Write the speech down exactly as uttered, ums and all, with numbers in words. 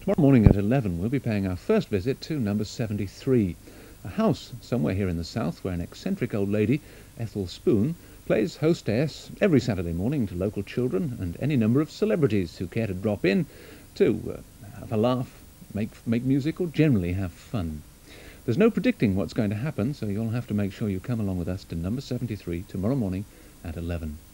Tomorrow morning at eleven we'll be paying our first visit to number seventy-three, a house somewhere here in the south where an eccentric old lady, Ethel Spoon, plays hostess every Saturday morning to local children and any number of celebrities who care to drop in to uh, have a laugh, make, make music, or generally have fun. There's no predicting what's going to happen, so you'll have to make sure you come along with us to number seventy-three tomorrow morning at eleven.